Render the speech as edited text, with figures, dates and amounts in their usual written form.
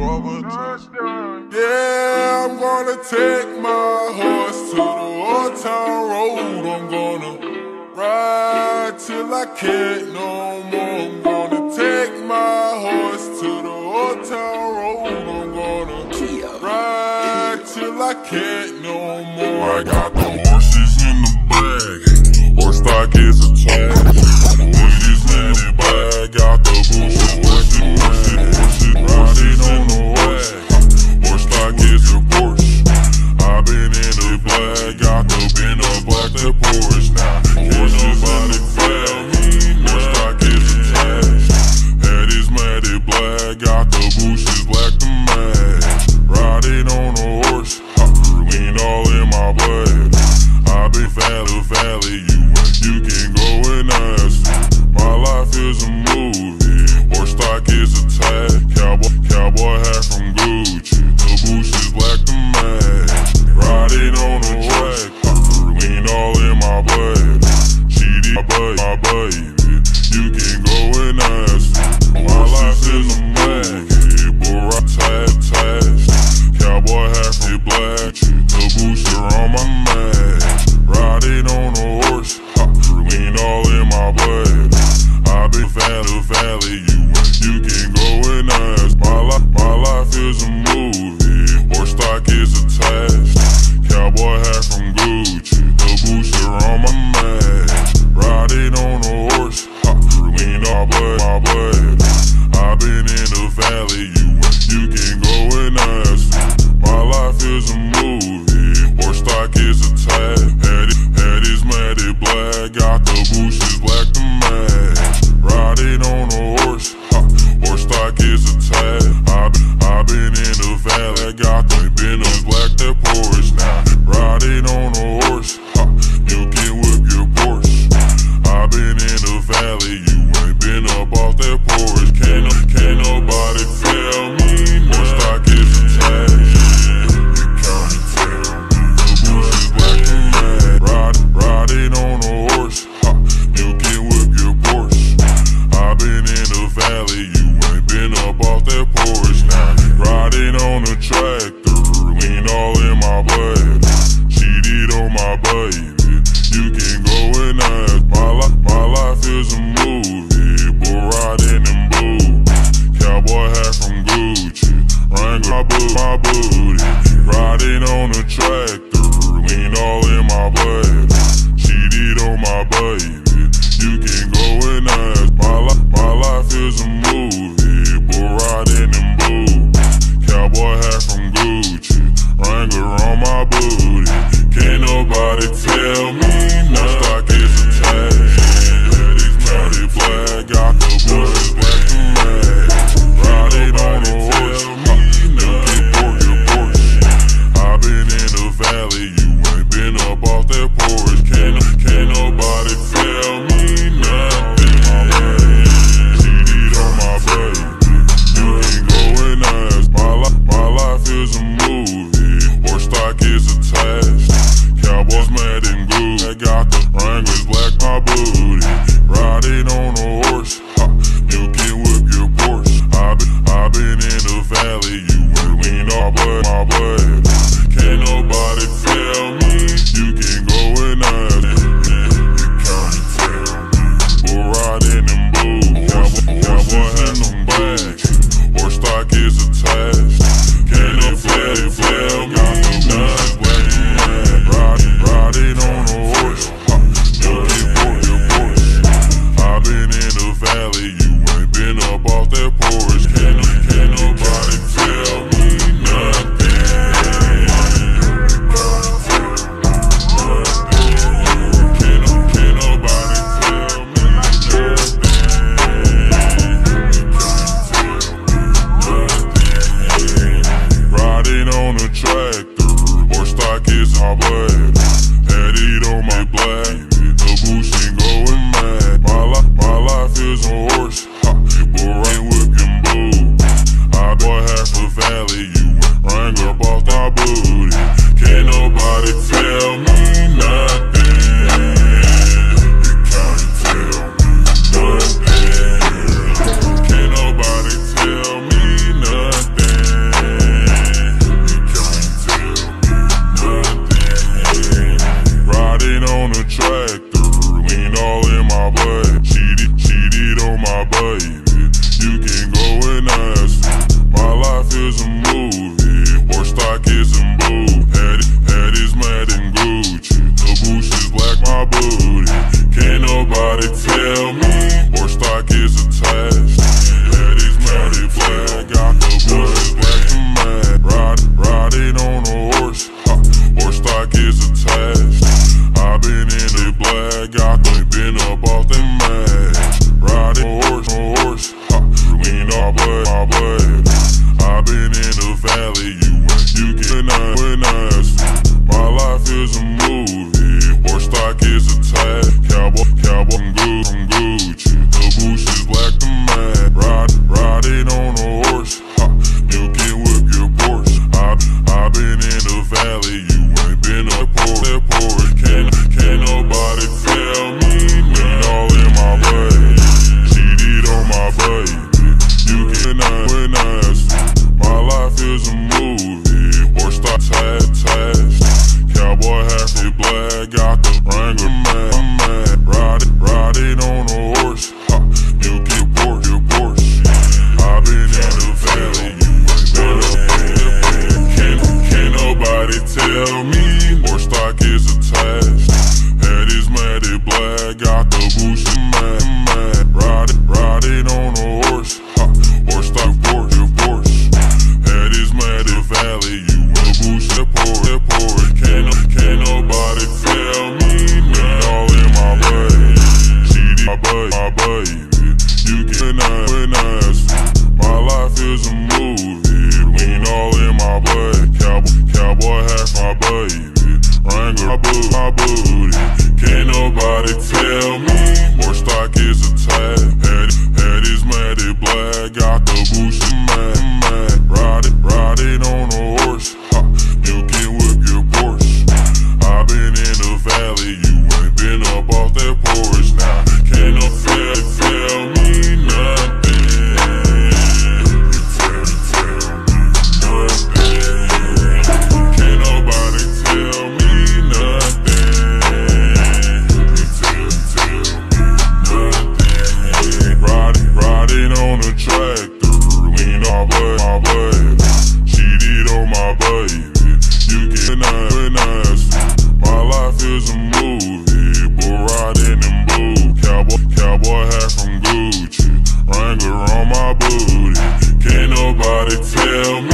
Drobitussin. Yeah, I'm gonna take my horse to the old town road. I'm gonna ride till I can't no more. I'm gonna take my horse to the old town road. I'm gonna ride till I can't no more. I got the horses in the bag, horse stock is attached. Ladies in the bag, got the bushes, horses riding on the horse. Horse stock is a Porsche. I been in the bag, got the bin of black that Porsche now. Horses in the bag, horse stock is attached. Head is matted black, got the bushes black to match. Riding on a horse, lean all in my blood. I been valley, you can go and ask. My life is a movie, horse stock is attached. Cowboy hat from Gucci, the bushes black to match. Riding on a track, lean all in my blood. Cheating my baby, you can go and ask. My life is a movie, boy I attached. Cowboy hat from black, the booster on my match. Riding on a horse, lean all in my blood. I been valley, you can go and ask. My life is a movie, horse stock is attached. Cowboy hat from Gucci, the booster on my match. Riding on a horse, lean all my blood. I been in the valley, you can go and ask. My life is a movie, horse stock is attached. Head is matted black, got the bushes black to match. Riding on a horse, horse stock is attached. I been in the valley, got the bin of black that Porsche now. Riding on a horse, you can whip your Porsche. I been in the valley, you ain't been up off that Porsche. Can't nobody tell me horse stock is attached. You can't tell me the bushes black to match. Riding on a horse, you can whip your Porsche. I been in the valley, you ain't been up off that Porsche now. Riding on a tractor, lean all in my blood. Cheated on my baby, you can go and ask. My life is a movie, boy riding in boots. Cowboy hat from Gucci, Wrangler my booty. Riding on a tractor, lean all in my blood. Cheated on my baby, you can go and ask. My life is a movie, boy riding in boots. Cowboy hat from Gucci, Wrangler on my booty. Can't nobody tell me nothing. Stock is attached. Matted black, got the bushes black to match. Riding on a horse, your Porsche. I been in the valley, you ain't been up off that Porsche. Can't nobody tell me nothing. Cheated on my baby, you can go and ask. My life is a movie, horse stock is attached. Cowboys mad and glue, I got the Wranglers black my booty. Riding on a horse, you can whip your Porsche. I been in the valley, you ain't lean all my blood. Can't nobody tell me, you can go and ask. You can't tell me, boy riding in boots. Cowboy hat on back, horse stock is attached. Can't nobody tell me, riding on a horse, you can whip your Porsche. I been in the valley, you ain't been up off that Porsche. Can't nobody tell me nothing. Can't nobody tell me nothing. Riding on a tractor, horse stock is my blood. Head eat on my black, the boost ain't going mad. My life is a horse, boy ain't whipping boo. I boy half a valley, you Wrangler off my booty. Can't nobody tell me nothing. You can't tell me nothing. Can't nobody tell me nothing. my booty. Can't nobody tell me. Horse stock is a tab. Head is matted black. Got the boost mad. Riding on a horse. Ha, you can whip your Porsche. I been in the valley. You ain't been up off that porch. Now can't no tell me nothing. You tell me nothing. Can't nobody tell me nothing. You tell me nothing. Riding on a tractor, lean on my baby. Cheated on my baby. You get nasty. My life is a movie, bull riding in blue. Cowboy hat from Gucci, Wrangler on my booty. Can't nobody tell me